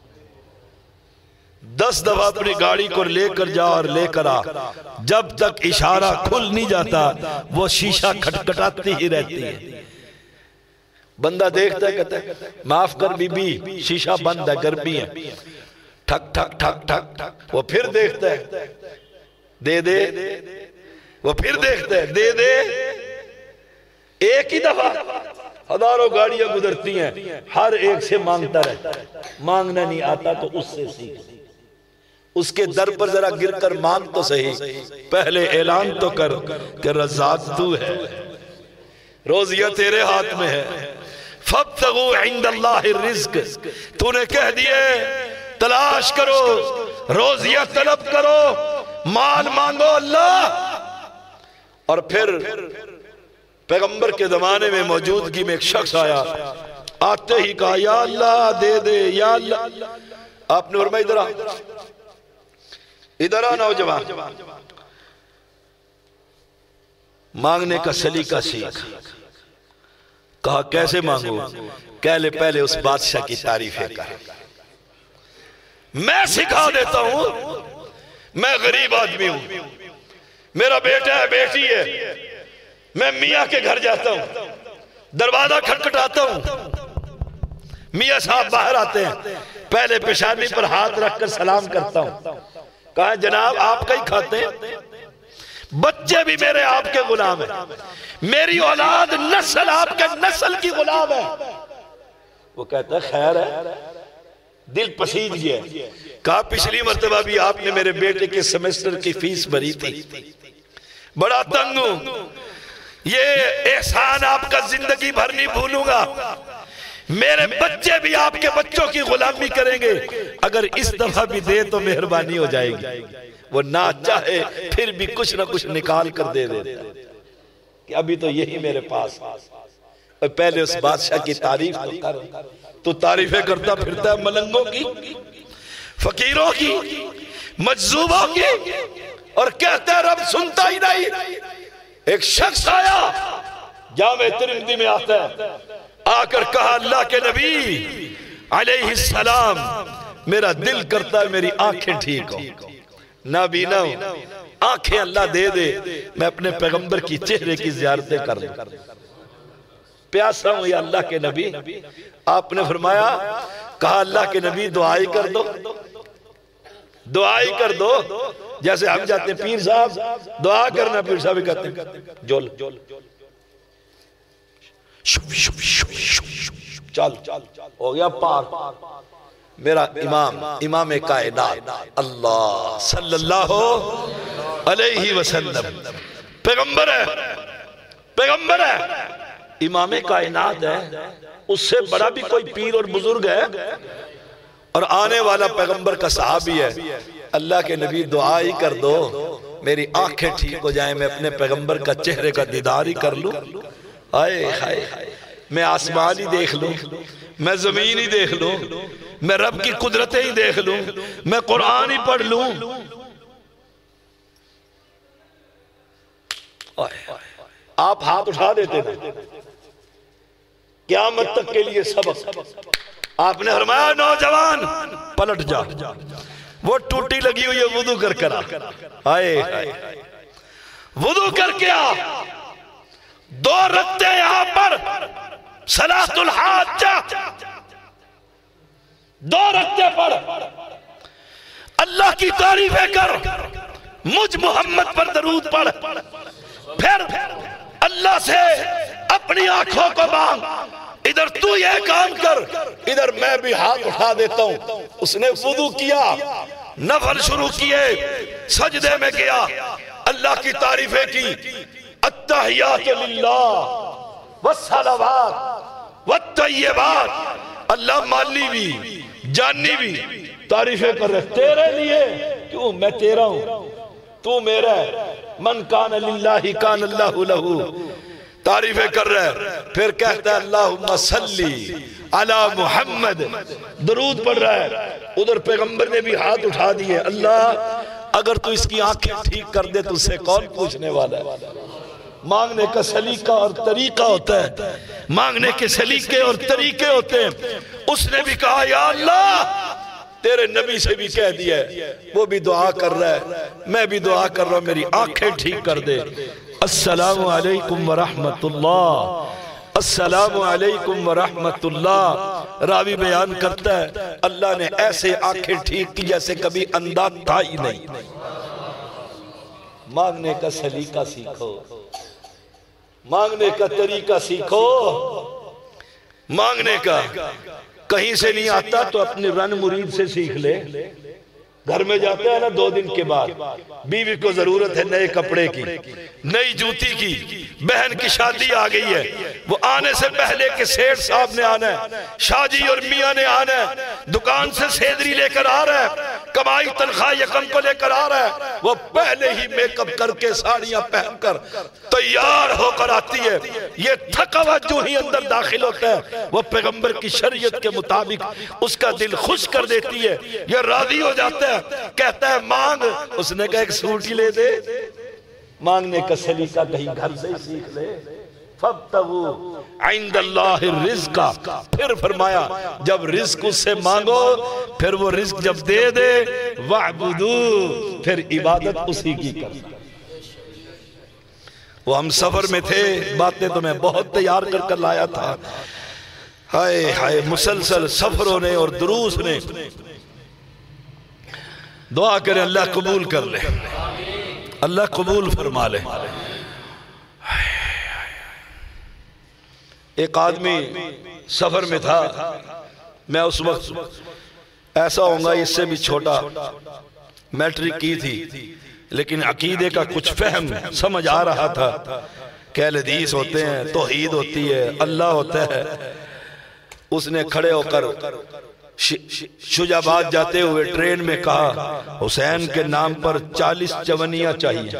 10 دفعہ اپنی گاڑی کو لے کر جا اور لے کر آ، جب تک اشارہ کھل نہیں جاتا وہ شیشہ کھٹکھٹاتی ہی رہتی ہے۔ بندہ دیکھتا ہے کہتا ہے معاف کر بی بی شیشہ بند ہے گرمی ہے، ٹھک ٹھک ٹھک ٹھک، وہ پھر دیکھتا ہے دے دے، وہ پھر دیکھتا ہے دے دے۔ ایک ہی دفعہ ہزاروں گاڑیاں گزرتی ہیں، ہر ایک سے مانگتا رہتا ہے۔ مانگنا نہیں آتا تو اس سے سیکھ، اس کے در پر ذرا گر کر مانگ تو صحیح، پہلے اعلان تو کر کہ رزاق تو ہے، روزیہ تیرے ہاتھ میں ہے۔ فَابْتَغُوا عِنْدَ اللَّهِ الرِّزْقِ، تو نے کہہ دیے تلاش کرو، روزیہ طلب کرو، مال مانگو اللہ۔ اور پھر پیغمبر کے زمانے میں موجودگی میں ایک شخص آیا، آتے ہی کہا یا اللہ دے دے یا اللہ۔ آپ نے فرمایا ادھر آ، ادھر آ نوجوان، مانگنے کا سلیقہ سیکھ۔ کہا کیسے مانگو؟ کہہ لے پہلے اس بادشاہ کی تعریفیں کر، میں سکھا دیتا ہوں، میں غریب آدمی ہوں، میرا بیٹا ہے بیٹی ہے، میں میاں کے گھر جاتا ہوں، دروازہ کھٹکھٹاتا ہوں، میاں صاحب باہر آتے ہیں، پہلے پیشانی پر ہاتھ رکھ کر سلام کرتا ہوں، کہا جناب آپ کا ہی کھاتے ہیں، بچے بھی میرے آپ کے غلام ہیں، میری اولاد نسل آپ کے نسل کی غلام ہے۔ وہ کہتا ہے خیر ہے، دل پسیج گیا۔ کہا پچھلی مرتبہ بھی آپ نے میرے بیٹے کے سمیسٹر کی فیس بھری تھی، بڑا تنگ ہوں، یہ احسان آپ کا زندگی بھر نہیں بھولوں گا، میرے بچے بھی آپ کے بچوں کی غلامی کریں گے، اگر اس دفعہ بھی دے تو مہربانی ہو جائے گی۔ وہ نہ چاہے پھر بھی کچھ نہ کچھ نکال کر دے دیتا ہے کہ ابھی تو یہی میرے پاس۔ پہلے اس بادشاہ کی تعریف تو کر، تو تعریفیں کرتا پھرتا ہے ملنگوں کی، فقیروں کی، مجذوبوں کی، اور کہتا ہے رب سنتا ہی نہیں۔ ایک شخص آیا، جامع ترمذی میں آتا ہے، آ کر کہا اللہ کے نبی علیہ السلام میرا دل کرتا ہے میری آنکھیں ٹھیک ہوں، نابینا ہوں، آنکھیں اللہ دے دے، میں اپنے پیغمبر کی چہرے کی زیارتیں کر لوں، پیاسا ہوں یا اللہ کے نبی۔ آپ نے فرمایا، کہا اللہ کے نبی دعائی کر دو، دعائی کر دو، جیسے ہم جاتے ہیں پیر صاحب دعا کرنا، پیر صاحب کہتے ہیں جول چل ہو گیا پار۔ میرا امام کائنات اللہ صلی اللہ علیہ وسلم پیغمبر ہے، پیغمبر ہے، امام کائنات ہے، اس سے بڑا بھی کوئی پیر اور بزرگ ہے، اور آنے والا پیغمبر کا صحابی ہے۔ اللہ کے نبی دعا ہی کر دو، میری آنکھیں ٹھیک ہو جائیں، میں اپنے پیغمبر کا چہرے کا دیدار ہی کر لوں۔ آئے ہائے، میں آسمان ہی دیکھ لوں، میں زمین ہی دیکھ لوں، میں رب کی قدرتیں ہی دیکھ لوں، میں قرآن ہی پڑھ لوں۔ آپ ہاتھ اٹھا دیتے ہیں، قیامت تک کے لیے سبق۔ آپ نے فرمایا نوجوان پلٹ جا، وہ ٹوٹی لگی ہوئی ہے وضو کر کر آ، آئے وضو کر کے آ، دو رکھتے ہیں یہاں پر صلاۃ الحاجہ، دو رکھتے پڑھ، اللہ کی تعریفیں کر، مجھ محمد پر درود پڑھ، پھر اللہ سے اپنی آنکھوں کو مانگ، ادھر تو یہ کام کر، ادھر میں بھی ہاتھ اٹھا دیتا ہوں۔ اس نے وضو کیا، نفل شروع کیے، سجدے میں گیا، اللہ کی تعریفیں کی، التحیات للہ والصلوات والطیبات، اللہ مالی بھی جانی بھی تعریفیں کر رہے، تیرے لیے کیوں، میں تیرا ہوں تو میرا ہے، من کان للہ کان اللہ لہو، تعریفیں کر رہے، پھر کہتا ہے اللہم صلی علی محمد، درود پڑھ رہا ہے، ادھر پیغمبر نے بھی ہاتھ اٹھا دیے، اللہ اگر تو اس کی آنکھیں ٹھیک کر دے تو اسے کون پوچھنے والا ہے؟ مانگنے کا سلیقہ اور طریقہ ہوتا ہے، مانگنے کے سلیقے اور طریقے ہوتے ہیں۔ اس نے بھی کہا یا اللہ، تیرے نبی سے بھی کہہ دیا ہے، وہ بھی دعا کر رہا ہے، میں بھی دعا کر رہا ہوں، میری آنکھیں ٹھیک کر دے۔ السلام علیکم ورحمت اللہ، السلام علیکم ورحمت اللہ۔ راوی بیان کرتا ہے اللہ نے ایسے آنکھیں ٹھیک کی جیسے کبھی اندھا تھا ہی نہیں۔ مانگنے کا سلیقہ سیکھو، مانگنے کا طریقہ سیکھو، مانگنے کا کہیں سے نہیں آتا تو اپنے رن مرید سے سیکھ لے۔ گھر میں جاتے ہیں نا 2 دن کے بعد، بیوی کو ضرورت ہے نئے کپڑے کی، نئی جوتی کی، بہن کی شادی آ گئی ہے، وہ آنے سے پہلے کہ سیٹھ صاحب نے آنا ہے، شاہ جی اور میاں نے آنا ہے، دکان سے سیدری لے کر آ رہا ہے، کمائی تنخواہ یکم کو لے کر آ رہا ہے، وہ پہلے ہی میک اپ کر کے ساڑیاں پہن کر تیار ہو کر آتی ہے، یہ تھکا ہوا جو ہی اندر داخل ہوتا ہے وہ پیغمبر کی شریعت کے مطابق اس کا دل خوش کر دیتی ہے، یہ راضی ہو جاتا ہے، کہتا ہے مانگ، اس نے کہا ایک سوٹ ہی لے دے۔ مانگنے کا سلیقہ کہیں گھر سے ہی سیکھ لے۔ فَابْتَغُوا عِنْدَ اللَّهِ الرِّزْقَ، پھر فرمایا جب رزق اس سے مانگو، پھر وہ رزق جب دے دے، وَعْبُدُوا، پھر عبادت اسی کی کر۔ وہ ہم سفر میں تھے، باتیں تو میں بہت تیار کر کر لایا تھا، ہائے ہائے مسلسل سفروں نے اور دروس نے، دعا کریں اللہ قبول کر لے، اللہ قبول فرما لے۔ ایک آدمی سفر میں تھا، میں اس وقت ایسا ہوں گا اس سے بھی چھوٹا، میٹرک کی تھی، لیکن عقیدے کا کچھ فہم سمجھ آ رہا تھا کہ اہل حدیث ہوتے ہیں، توحید ہوتی ہے، اللہ ہوتا ہے۔ اس نے کھڑے ہو کر شجاع آباد جاتے ہوئے ٹرین میں کہا حسین کے نام پر 40 چونیاں چاہیے۔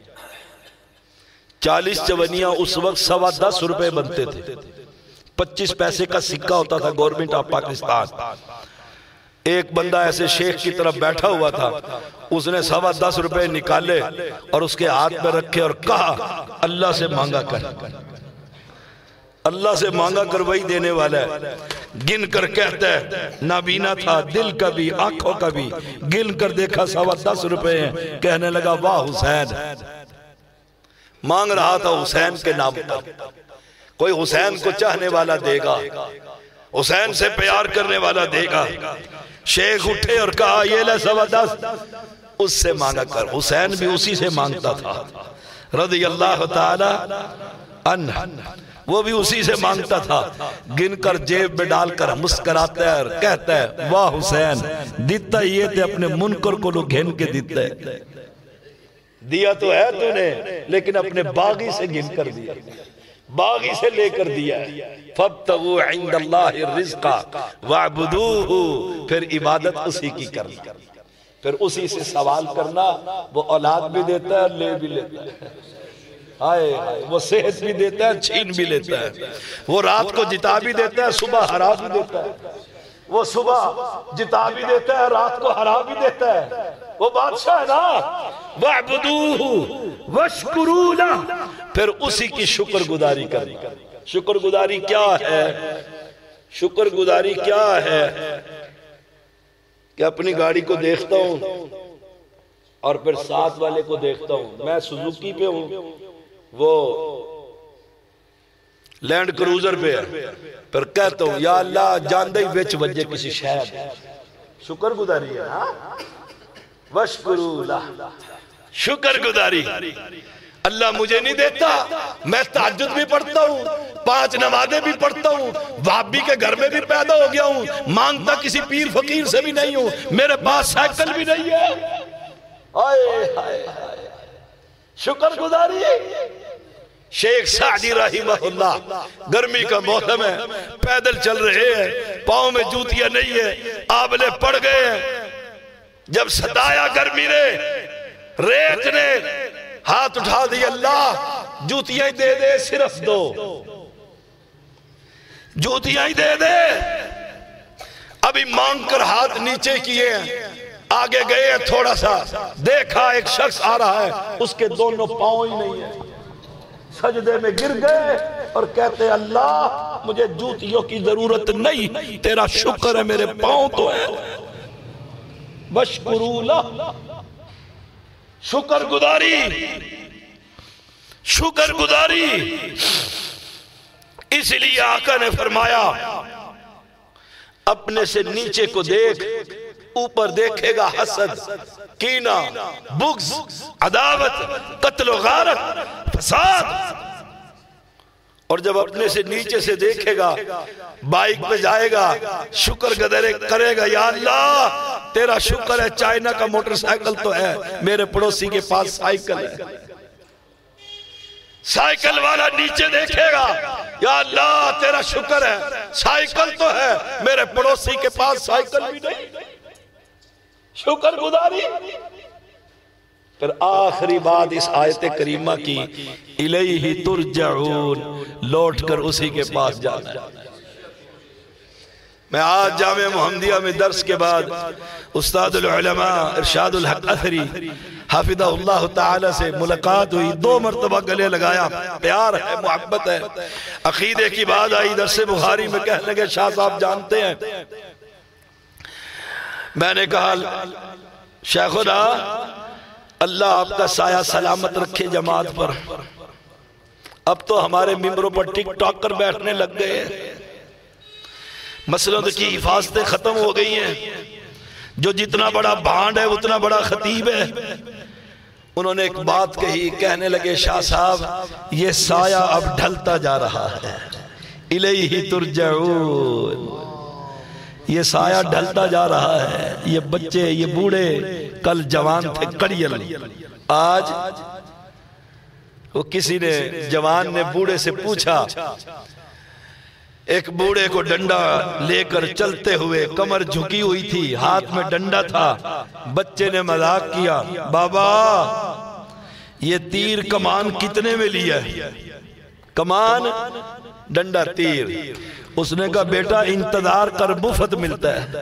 40 چونیاں اس وقت 10.25 روپے بنتے تھے، 25 پیسے کا سکہ ہوتا تھا گورنمنٹ آف پاکستان۔ ایک بندہ ایسے شیخ کی طرف بیٹھا ہوا تھا، اس نے 10.25 روپے نکالے اور اس کے ہاتھ میں رکھے اور کہا اللہ سے مانگا کر، اللہ سے مانگا کر وہی دینے والا ہے۔ گن کر کہتا ہے نابینا تھا، دل کا بھی آنکھوں کا بھی، گن کر دیکھا 10.25 روپے ہیں، کہنے لگا واہ حسین، مانگ رہا تھا حسین کے نام پر، کوئی حسین کو چاہنے والا دے گا، حسین سے پیار کرنے والا دے گا۔ شیخ اٹھے اور کہا یہ لے 10.25، اس سے مانگا کر۔ حسین بھی اسی سے مانگتا تھا رضی اللہ تعالی عنہ، وہ بھی اسی سے مانگتا تھا، گن کر جیب میں ڈال کر مسکراتا ہے اور کہتا ہے واہ حسین، دیتا یہ تھے اپنے منکر کو لوگ گھن کے دیتا ہے، دیا تو ہے تو نے لیکن اپنے باغی سے گن کر دیا، باغی سے لے کر دیا ہے۔ فَابْتَغُوا عِنْدَ اللَّهِ الرِّزْقَ وَاعْبُدُوهُ، پھر عبادت اسی کی کرنا، پھر اسی سے سوال کرنا۔ وہ اولاد بھی دیتا ہے اور لے بھی لیتا ہے، آئے وہ صحت بھی دیتا ہے چھین بھی لیتا ہے، وہ رات کو جتا بھی دیتا ہے صبح ہرا بھی دیتا ہے، وہ صبح جتا بھی دیتا ہے رات کو ہرا بھی دیتا ہے، وہ بادشاہ ہے نا۔ وَاعْبُدُوهُ وَاشْكُرُوا لَهُ، پھر اسی کی شکر گزاری کرنا۔ شکر گزاری کیا ہے؟ شکر گزاری کیا ہے کہ اپنی گاڑی کو دیکھتا ہوں اور پھر ساتھ والے کو دیکھتا ہوں، میں سوزوکی پہ ہوں، وہ لینڈ کروزر پہ ہے، پھر کہتا ہوں یا اللہ جاندے ہی وچ وجے کسی شاید شکر گزاری ہے، وشکرو لہ، شکر گزاری۔ اللہ مجھے نہیں دیتا، میں تہجد بھی پڑھتا ہوں، 5 نمازیں بھی پڑھتا ہوں، وہابی کے گھر میں بھی پیدا ہو گیا ہوں، مانگتا کسی پیر فقیر سے بھی نہیں ہوں، میرے پاس سائیکل بھی نہیں ہے، آئے ہائے شکر گزاری۔ شیخ سعدی رحمہ اللہ، گرمی کا موسم ہے، پیدل چل رہے ہیں، پاؤں میں جوتیاں نہیں ہے، آبلے پڑ گئے ہیں، جب ستایا گرمی نے، ریت نے، ہاتھ اٹھا دی، اللہ جوتیاں ہی دے دے، صرف دو جوتیاں ہی دے دے۔ ابھی مانگ کر ہاتھ نیچے کیے ہیں، آگے گئے ہیں تھوڑا سا، دیکھا ایک شخص آ رہا ہے، اس کے دونوں پاؤں ہی نہیں ہیں، سجدے میں گر گئے اور کہتے اللہ مجھے جوتیوں کی ضرورت نہیں، تیرا شکر ہے میرے پاؤں تو ہے، وشکرو لہ، شکر گزاری، شکر گزاری۔ اس لیے آقا نے فرمایا اپنے سے نیچے کو دیکھ، اوپر دیکھے گا حسد، کینہ، بغض، عداوت، قتل و غارت، فساد، اور جب اپنے سے نیچے سے دیکھے گا، بائک پہ جائے گا، شکر گزارے کرے گا، یا اللہ تیرا شکر ہے چائنا کا موٹر سائیکل تو ہے، میرے پڑوسی کے پاس سائیکل ہے۔ سائیکل والا نیچے دیکھے گا، یا اللہ تیرا شکر ہے سائیکل تو ہے، میرے پڑوسی کے پاس سائیکل بھی نہیں، شکر گزاری۔ پھر آخری بات اس آیت کریمہ کی، الیہ ترجعون، لوٹ کر اسی کے پاس جانا ہے۔ میں آج جامعہ محمدیہ میں درس کے بعد استاد العلماء ارشاد الحق اثری حافظہ اللہ تعالی سے ملاقات ہوئی، 2 مرتبہ گلے لگایا، پیار ہے، محبت ہے، عقیدے کی بات آئی، درس بخاری میں کہنے لگے شاہ صاحب جانتے ہیں، میں نے کہا شیخنا اللہ آپ کا سایہ سلامت رکھے جماعت پر، اب تو ہمارے ممبروں پر ٹک ٹاک کر بیٹھنے لگ گئے ہیں، مسئلوں کی حفاظتیں ختم ہو گئی ہیں، جو جتنا بڑا بانڈ ہے اتنا بڑا خطیب ہے۔ انہوں نے ایک بات کہی، کہنے لگے شاہ صاحب یہ سایہ اب ڈھلتا جا رہا ہے، الیہ ترجعون، یہ سایہ ڈھلتا جا رہا ہے، یہ بچے یہ بوڑھے کل جوان تھے کڑیل، آج وہ کسی نے جوان نے بوڑھے سے پوچھا، ایک بوڑھے کو ڈنڈا لے کر چلتے ہوئے، کمر جھکی ہوئی تھی، ہاتھ میں ڈنڈا تھا، بچے نے مذاق کیا، بابا یہ تیر کمان کتنے میں لیا ہے؟ کمان ڈنڈا تیر۔ اس نے کہا بیٹا انتظار کر مفت ملتا ہے،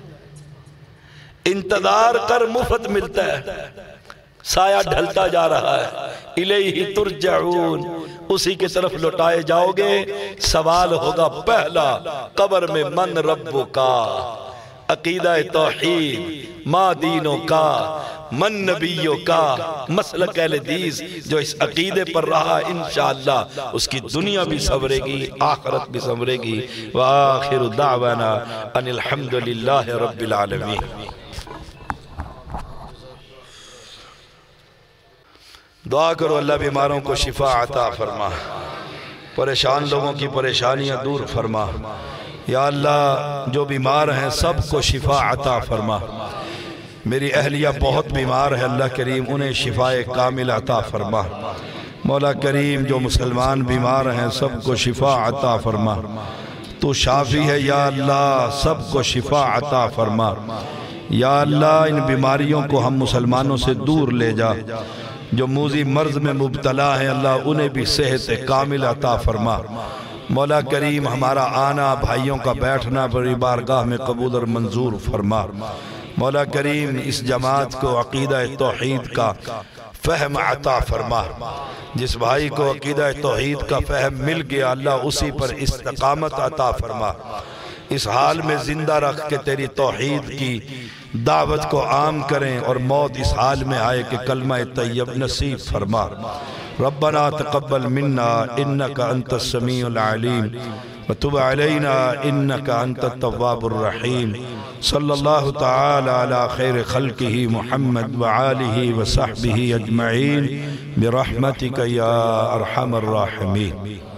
انتظار کر مفت ملتا ہے۔ سایہ ڈھلتا جا رہا ہے، الیہ ترجعون، اسی کی طرف لوٹائے جاؤ گے۔ سوال ہوگا پہلا قبر میں من ربو کا، عقیدہ توحید، ما دینوں کا، من نبیوں کا، مسلک اہل حدیث جو اس عقیدے پر رہا انشاءاللہ اس کی دنیا بھی سنورے گی، آخرت بھی سنورے گی۔ وآخر دعوانا ان الحمدللہ رب العالمین۔ دعا کرو اللہ بیماروں کو شفا عطا فرما، پریشان لوگوں کی پریشانیاں دور فرما، یا اللہ جو بیمار ہیں سب کو شفا عطا فرما۔ میری اہلیہ بہت بیمار ہے، اللہ کریم انہیں شفا کامل عطا فرما۔ مولا کریم جو مسلمان بیمار ہیں سب کو شفا عطا فرما، تو شافی ہے یا اللہ سب کو شفا عطا فرما۔ یا اللہ ان بیماریوں کو ہم مسلمانوں سے دور لے جا، جو موذی مرض میں مبتلا ہیں اللہ انہیں بھی صحت کامل عطا فرما۔ مولا کریم ہمارا آنا بھائیوں کا بیٹھنا بڑی بارگاہ میں قبول اور منظور فرما۔ مولا کریم اس جماعت کو عقیدہ توحید کا فہم عطا فرما۔ جس بھائی کو عقیدہ توحید کا فہم مل گیا اللہ اسی پر استقامت عطا فرما۔ اس حال میں زندہ رکھ کے تیری توحید کی دعوت کو عام کریں اور موت اس حال میں آئے کہ کلمہ طیب نصیب فرما۔ ربنا تقبل منا انک انت السمیع العلیم وتب علینا انک انت التواب الرحیم۔ صلی اللہ تعالی علی خیر خلقہ محمد وآلہ وصحبہ اجمعین برحمتک یا ارحم الراحمین۔